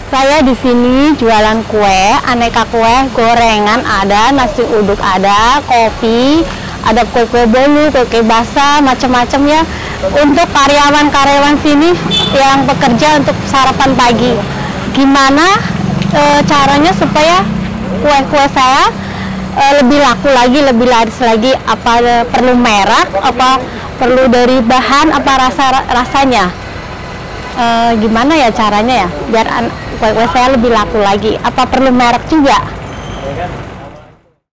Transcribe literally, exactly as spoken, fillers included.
Saya di sini jualan kue, aneka kue, gorengan ada, nasi uduk ada, kopi, ada kue-kue bolu, kue-kue basah, macam-macam ya. Untuk karyawan-karyawan sini yang bekerja untuk sarapan pagi, gimana e, caranya supaya kue-kue saya e, lebih laku lagi, lebih laris lagi? Apa e, perlu merek? Apa perlu dari bahan? Apa rasa rasanya? E, gimana ya caranya ya biar kue-kue saya lebih laku lagi? Apa perlu merek juga?